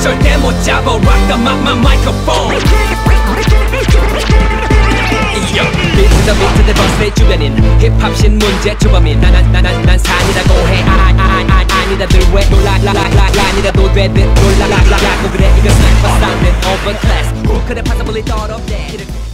절대 못 잡아 rock the microphone. 비트 더 버스의 주변인 힙합 신문제 주범인 난 산이라고 해. 아니다들 왜 아니라도 되듯 놀라고 그래. 이거 스나이퍼 사운드 오픈 클래스. Who could have possibly thought of that?